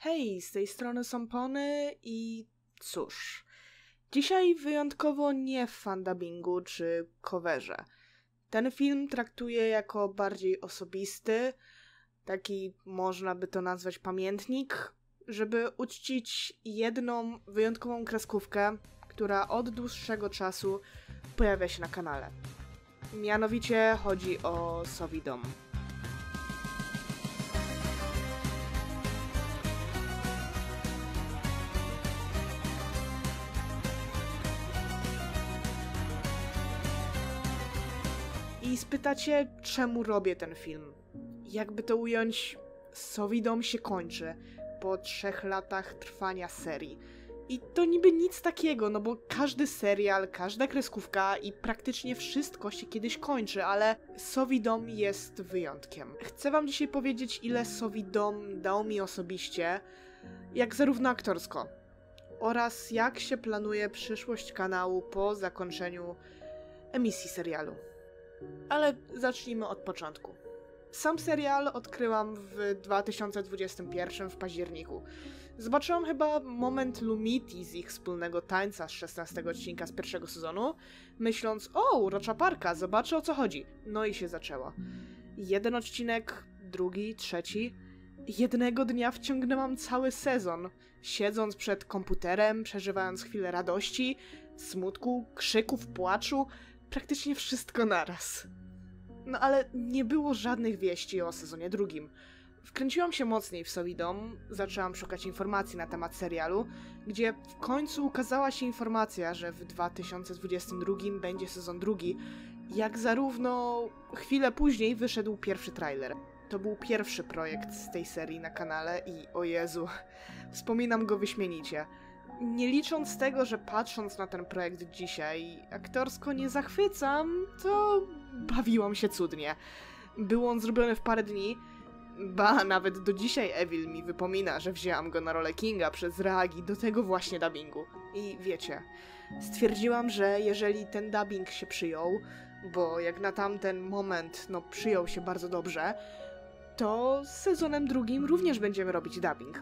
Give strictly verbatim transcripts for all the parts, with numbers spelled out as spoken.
Hej, z tej strony są Pony i cóż, dzisiaj wyjątkowo nie w fandubbingu czy coverze. Ten film traktuję jako bardziej osobisty, taki można by to nazwać pamiętnik, żeby uczcić jedną wyjątkową kreskówkę, która od dłuższego czasu pojawia się na kanale. Mianowicie chodzi o Sowi Dom. I spytacie, czemu robię ten film? Jakby to ująć, Sowi Dom się kończy po trzech latach trwania serii. I to niby nic takiego, no bo każdy serial, każda kreskówka i praktycznie wszystko się kiedyś kończy, ale Sowi Dom jest wyjątkiem. Chcę wam dzisiaj powiedzieć, ile Sowi Dom dał mi osobiście, jak zarówno aktorsko, oraz jak się planuje przyszłość kanału po zakończeniu emisji serialu. Ale zacznijmy od początku. Sam serial odkryłam w dwa tysiące dwudziestym pierwszym w październiku. Zobaczyłam chyba moment Lumity z ich wspólnego tańca z szesnastego odcinka z pierwszego sezonu, myśląc, o, urocza parka, zobaczę o co chodzi. No i się zaczęło. Jeden odcinek, drugi, trzeci. Jednego dnia wciągnęłam cały sezon, siedząc przed komputerem, przeżywając chwilę radości, smutku, krzyków, płaczu, praktycznie wszystko naraz. No ale nie było żadnych wieści o sezonie drugim. Wkręciłam się mocniej w Sowi Dom, zaczęłam szukać informacji na temat serialu, gdzie w końcu ukazała się informacja, że w dwa tysiące dwudziestym drugim będzie sezon drugi, jak zarówno chwilę później wyszedł pierwszy trailer. To był pierwszy projekt z tej serii na kanale i o Jezu, wspominam go wyśmienicie. Nie licząc tego, że patrząc na ten projekt dzisiaj aktorsko nie zachwycam, to bawiłam się cudnie. Był on zrobiony w parę dni, ba, nawet do dzisiaj Evil mi wypomina, że wzięłam go na rolę Kinga przez reagi do tego właśnie dubbingu. I wiecie, stwierdziłam, że jeżeli ten dubbing się przyjął, bo jak na tamten moment, no przyjął się bardzo dobrze, to z sezonem drugim również będziemy robić dubbing.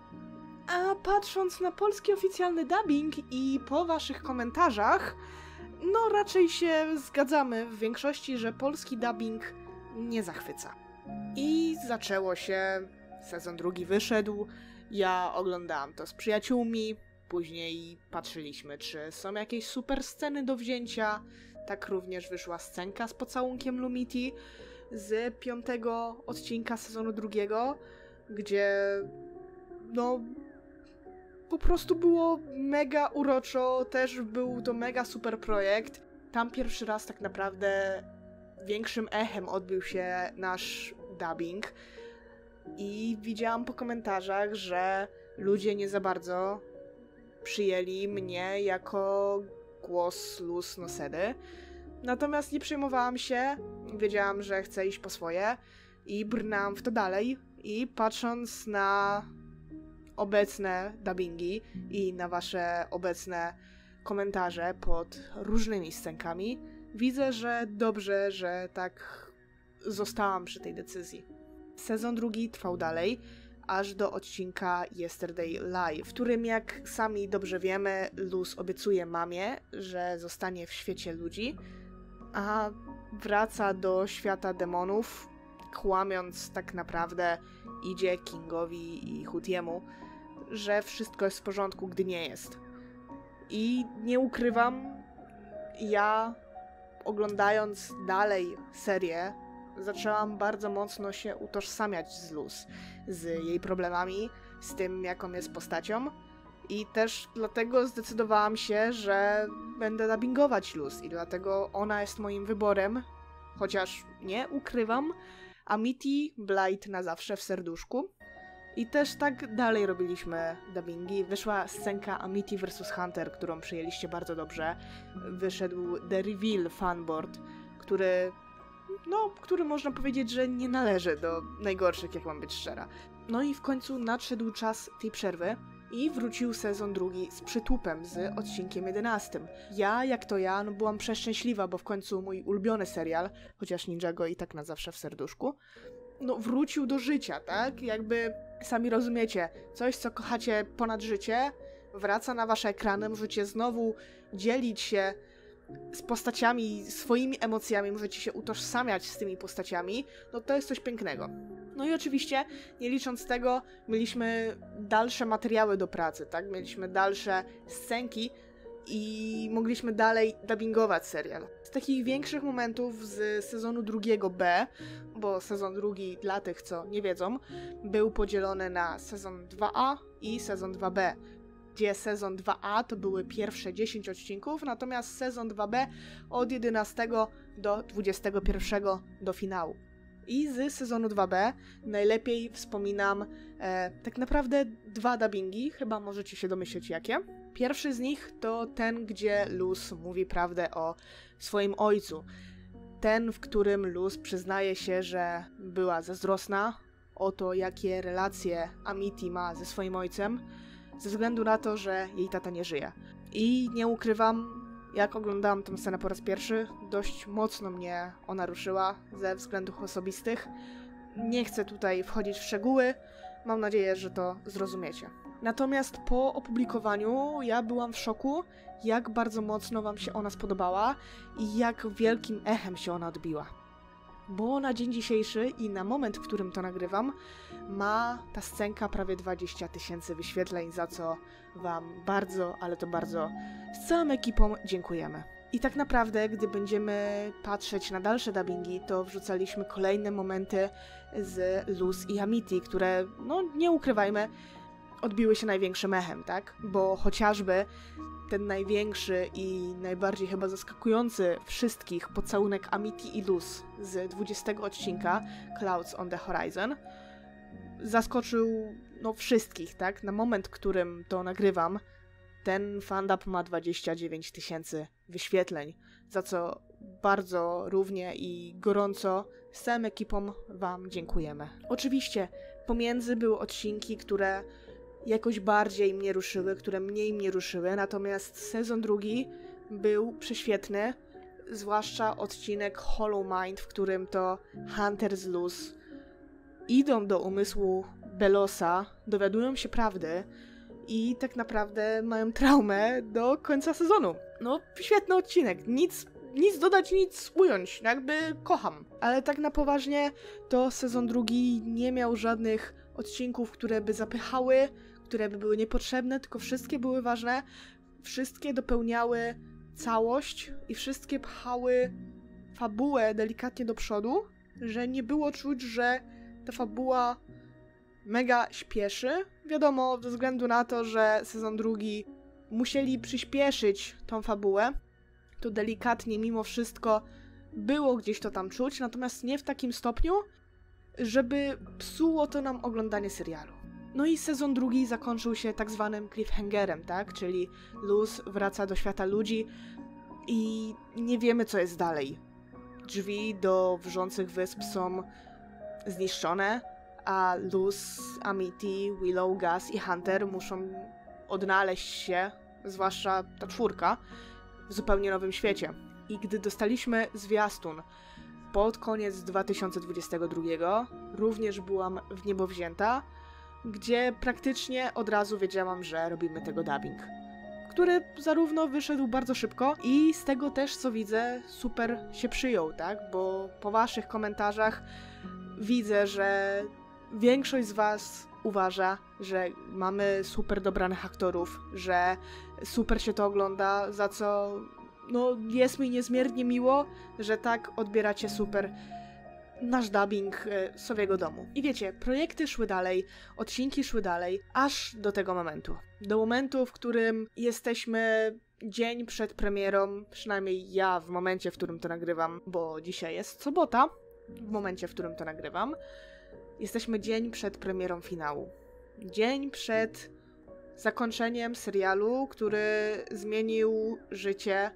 A patrząc na polski oficjalny dubbing i po waszych komentarzach, no raczej się zgadzamy w większości, że polski dubbing nie zachwyca. I zaczęło się, sezon drugi wyszedł, ja oglądałam to z przyjaciółmi, później patrzyliśmy, czy są jakieś super sceny do wzięcia, tak również wyszła scenka z pocałunkiem Lumity z piątego odcinka sezonu drugiego, gdzie no po prostu było mega uroczo, też był to mega super projekt. Tam pierwszy raz tak naprawdę większym echem odbił się nasz dubbing i widziałam po komentarzach, że ludzie nie za bardzo przyjęli mnie jako głos Luz Nosedy. Natomiast nie przejmowałam się, wiedziałam, że chcę iść po swoje i brnęłam w to dalej i patrząc na obecne dubbingi i na wasze obecne komentarze pod różnymi scenkami, widzę, że dobrze, że tak zostałam przy tej decyzji. Sezon drugi trwał dalej, aż do odcinka Yesterday Live, w którym, jak sami dobrze wiemy, Luz obiecuje mamie, że zostanie w świecie ludzi, a wraca do świata demonów, kłamiąc tak naprawdę idzie Kingowi i Hutiemu, że wszystko jest w porządku, gdy nie jest. I nie ukrywam, ja oglądając dalej serię, zaczęłam bardzo mocno się utożsamiać z Luz, z jej problemami, z tym, jaką jest postacią. I też dlatego zdecydowałam się, że będę dubbingować Luz i dlatego ona jest moim wyborem, chociaż nie ukrywam, Amity Blight na zawsze w serduszku. I też tak dalej robiliśmy dubbingi. Wyszła scenka Amity versus Hunter, którą przyjęliście bardzo dobrze. Wyszedł The Reveal fanboard, który, no, który można powiedzieć, że nie należy do najgorszych, jak mam być szczera. No i w końcu nadszedł czas tej przerwy i wrócił sezon drugi z przytupem, z odcinkiem jedenastym. Ja, jak to ja, no byłam przeszczęśliwa, bo w końcu mój ulubiony serial, chociaż Ninjago i tak na zawsze w serduszku, no, wrócił do życia, tak? Jakby, sami rozumiecie, coś, co kochacie ponad życie, wraca na wasze ekrany, możecie znowu dzielić się z postaciami, swoimi emocjami, możecie się utożsamiać z tymi postaciami, no to jest coś pięknego. No i oczywiście, nie licząc tego, mieliśmy dalsze materiały do pracy, tak? Mieliśmy dalsze scenki i mogliśmy dalej dubbingować serial. Z takich większych momentów z sezonu drugiego B, bo sezon drugi, dla tych, co nie wiedzą, był podzielony na sezon dwa A i sezon dwa B. Gdzie sezon dwa A to były pierwsze dziesięć odcinków, natomiast sezon dwa B od jedenastego do dwudziestego pierwszego do finału. I z sezonu dwa B najlepiej wspominam e, tak naprawdę dwa dubbingi, chyba możecie się domyśleć jakie. Pierwszy z nich to ten, gdzie Luz mówi prawdę o swoim ojcu. Ten, w którym Luz przyznaje się, że była zazdrosna o to, jakie relacje Amity ma ze swoim ojcem, ze względu na to, że jej tata nie żyje. I nie ukrywam, jak oglądałam tę scenę po raz pierwszy, dość mocno mnie ona ruszyła ze względów osobistych. Nie chcę tutaj wchodzić w szczegóły, mam nadzieję, że to zrozumiecie. Natomiast po opublikowaniu ja byłam w szoku, jak bardzo mocno wam się ona spodobała i jak wielkim echem się ona odbiła. Bo na dzień dzisiejszy i na moment, w którym to nagrywam, ma ta scenka prawie dwadzieścia tysięcy wyświetleń, za co wam bardzo, ale to bardzo z całą ekipą dziękujemy. I tak naprawdę, gdy będziemy patrzeć na dalsze dubbingi, to wrzucaliśmy kolejne momenty z Luz i Amity, które, no nie ukrywajmy, odbiły się największym echem, tak? Bo chociażby ten największy i najbardziej chyba zaskakujący wszystkich pocałunek Amity i Luz z dwudziestego odcinka Clouds on the Horizon zaskoczył no wszystkich, tak? Na moment, w którym to nagrywam, ten fandub ma dwadzieścia dziewięć tysięcy wyświetleń, za co bardzo równie i gorąco z całą ekipą wam dziękujemy. Oczywiście pomiędzy były odcinki, które jakoś bardziej mnie ruszyły, które mniej mnie ruszyły, natomiast sezon drugi był prześwietny, zwłaszcza odcinek Hollow Mind, w którym to Hunter z Luz idą do umysłu Belosa, dowiadują się prawdy i tak naprawdę mają traumę do końca sezonu. No, świetny odcinek, nic, nic dodać, nic ująć, jakby kocham. Ale tak na poważnie, to sezon drugi nie miał żadnych odcinków, które by zapychały, które by były niepotrzebne, tylko wszystkie były ważne, wszystkie dopełniały całość i wszystkie pchały fabułę delikatnie do przodu, że nie było czuć, że ta fabuła mega śpieszy. Wiadomo, ze względu na to, że sezon drugi musieli przyspieszyć tą fabułę, to delikatnie mimo wszystko było gdzieś to tam czuć, natomiast nie w takim stopniu, żeby psuło to nam oglądanie serialu. No i sezon drugi zakończył się tak zwanym cliffhangerem, tak? Czyli Luz wraca do świata ludzi i nie wiemy, co jest dalej. Drzwi do wrzących wysp są zniszczone, a Luz, Amity, Willow, Gus i Hunter muszą odnaleźć się, zwłaszcza ta czwórka, w zupełnie nowym świecie. I gdy dostaliśmy zwiastun pod koniec dwa tysiące dwudziestego drugiego, również byłam w niebo wzięta, gdzie praktycznie od razu wiedziałam, że robimy tego dubbing, który zarówno wyszedł bardzo szybko i z tego też, co widzę, super się przyjął, tak? Bo po waszych komentarzach widzę, że większość z was uważa, że mamy super dobranych aktorów, że super się to ogląda, za co no jest mi niezmiernie miło, że tak odbieracie super nasz dubbing y, Sowiego domu. I wiecie, projekty szły dalej, odcinki szły dalej, aż do tego momentu. Do momentu, w którym jesteśmy dzień przed premierą, przynajmniej ja w momencie, w którym to nagrywam, bo dzisiaj jest sobota, w momencie, w którym to nagrywam, jesteśmy dzień przed premierą finału. Dzień przed zakończeniem serialu, który zmienił życie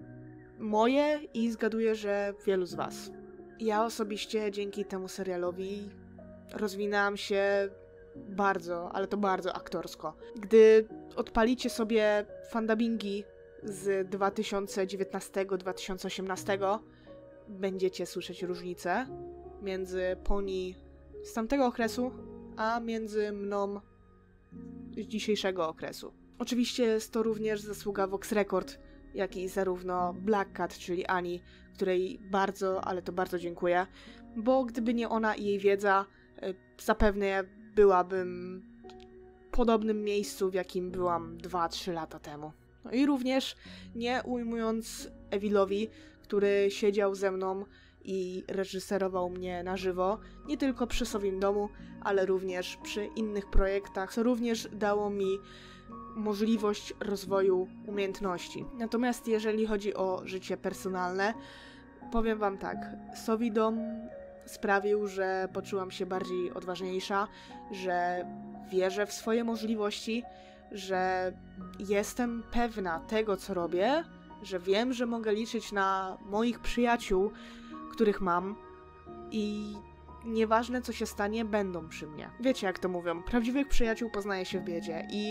moje i zgaduję, że wielu z was. Ja osobiście dzięki temu serialowi rozwinęłam się bardzo, ale to bardzo aktorsko. Gdy odpalicie sobie fandubbingi z dwa tysiące dziewiętnastego do dwa tysiące osiemnastego, będziecie słyszeć różnicę między Pony z tamtego okresu, a między mną z dzisiejszego okresu. Oczywiście jest to również zasługa Vox Record, jak i zarówno Black Cat, czyli Ani, której bardzo, ale to bardzo dziękuję, bo gdyby nie ona i jej wiedza, zapewne byłabym w podobnym miejscu, w jakim byłam dwa trzy lata temu. No i również nie ujmując Evilowi, który siedział ze mną i reżyserował mnie na żywo, nie tylko przy Sowim Domu, ale również przy innych projektach, co również dało mi możliwość rozwoju umiejętności. Natomiast jeżeli chodzi o życie personalne, powiem wam tak, Sowi Dom sprawił, że poczułam się bardziej odważniejsza, że wierzę w swoje możliwości, że jestem pewna tego, co robię, że wiem, że mogę liczyć na moich przyjaciół, których mam i nieważne co się stanie, będą przy mnie. Wiecie jak to mówią, prawdziwych przyjaciół poznaje się w biedzie i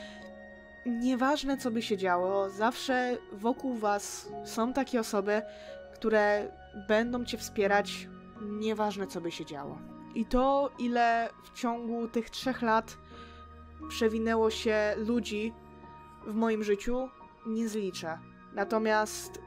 nieważne co by się działo, zawsze wokół was są takie osoby, które będą cię wspierać, nieważne co by się działo. I to, ile w ciągu tych trzech lat przewinęło się ludzi w moim życiu, nie zliczę. Natomiast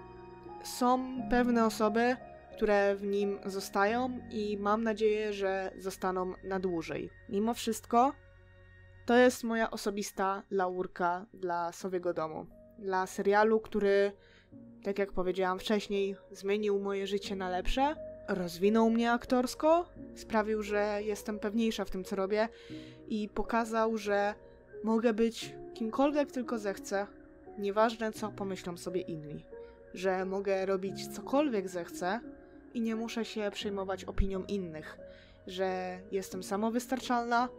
są pewne osoby, które w nim zostają i mam nadzieję, że zostaną na dłużej. Mimo wszystko, to jest moja osobista laurka dla Sowiego Domu. Dla serialu, który, tak jak powiedziałam wcześniej, zmienił moje życie na lepsze, rozwinął mnie aktorsko, sprawił, że jestem pewniejsza w tym, co robię i pokazał, że mogę być kimkolwiek tylko zechcę, nieważne co pomyślą sobie inni. Że mogę robić cokolwiek zechcę i nie muszę się przejmować opinią innych. Że jestem samowystarczalna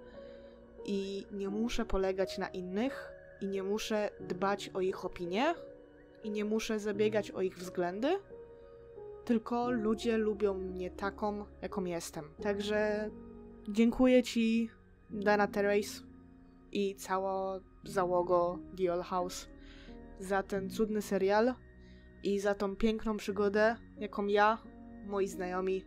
i nie muszę polegać na innych i nie muszę dbać o ich opinie i nie muszę zabiegać o ich względy, tylko ludzie lubią mnie taką, jaką jestem. Także dziękuję ci, Dana Terrace i cała załoga The Old House za ten cudny serial i za tą piękną przygodę, jaką ja, moi znajomi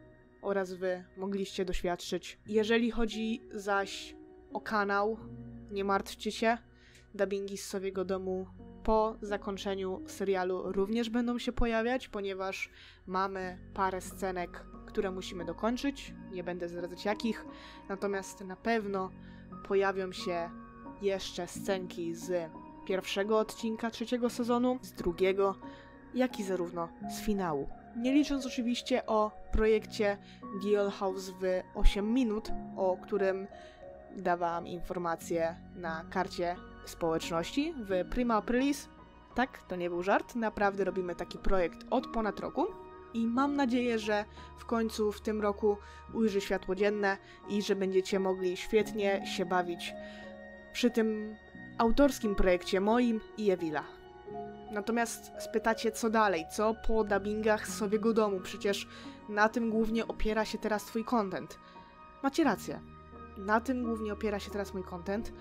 oraz wy mogliście doświadczyć. Jeżeli chodzi zaś o kanał, nie martwcie się, dubbingi z Sowiego Domu po zakończeniu serialu również będą się pojawiać, ponieważ mamy parę scenek, które musimy dokończyć, nie będę zdradzać jakich, natomiast na pewno pojawią się jeszcze scenki z pierwszego odcinka trzeciego sezonu, z drugiego, jak i zarówno z finału. Nie licząc oczywiście o projekcie The Old House w osiem minut, o którym dawałam informacje na karcie społeczności w Prima Aprilis. Tak, to nie był żart, naprawdę robimy taki projekt od ponad roku i mam nadzieję, że w końcu w tym roku ujrzy światło dzienne i że będziecie mogli świetnie się bawić przy tym autorskim projekcie moim i Evila. Natomiast spytacie, co dalej, co po dubbingach z Sowiego Domu, przecież na tym głównie opiera się teraz twój content. Macie rację, na tym głównie opiera się teraz mój content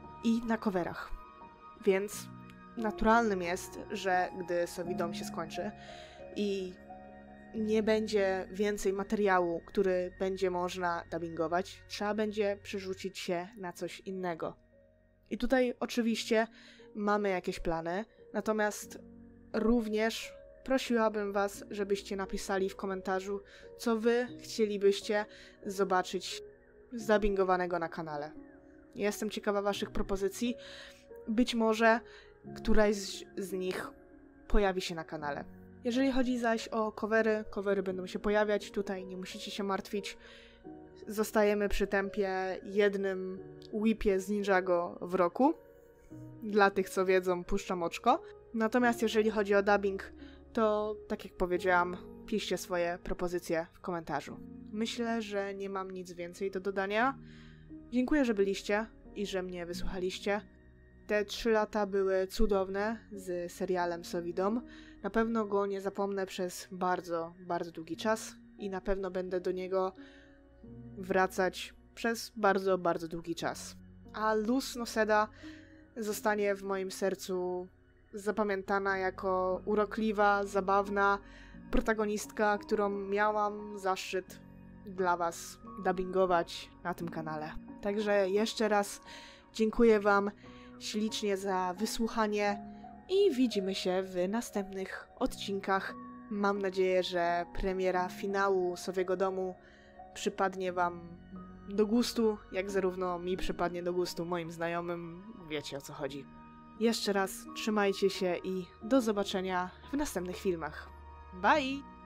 i na coverach. Więc naturalnym jest, że gdy Sowi Dom się skończy i nie będzie więcej materiału, który będzie można dubbingować, trzeba będzie przerzucić się na coś innego. I tutaj oczywiście mamy jakieś plany, natomiast również prosiłabym was, żebyście napisali w komentarzu, co wy chcielibyście zobaczyć zdubbingowanego na kanale. Jestem ciekawa waszych propozycji. Być może któraś z, z nich pojawi się na kanale. Jeżeli chodzi zaś o covery, covery będą się pojawiać, tutaj nie musicie się martwić. Zostajemy przy tempie jednym whipie z Ninjago w roku. Dla tych, co wiedzą, puszczam oczko. Natomiast jeżeli chodzi o dubbing, to tak jak powiedziałam, piszcie swoje propozycje w komentarzu. Myślę, że nie mam nic więcej do dodania. Dziękuję, że byliście i że mnie wysłuchaliście. Te trzy lata były cudowne z serialem Sowi Dom. Na pewno go nie zapomnę przez bardzo, bardzo długi czas i na pewno będę do niego wracać przez bardzo, bardzo długi czas. A Luz Noceda zostanie w moim sercu zapamiętana jako urokliwa, zabawna protagonistka, którą miałam zaszczyt dla was dubbingować na tym kanale. Także jeszcze raz dziękuję wam ślicznie za wysłuchanie i widzimy się w następnych odcinkach. Mam nadzieję, że premiera finału Sowiego Domu przypadnie wam do gustu, jak zarówno mi przypadnie do gustu, moim znajomym. Wiecie, o co chodzi. Jeszcze raz trzymajcie się i do zobaczenia w następnych filmach. Bye!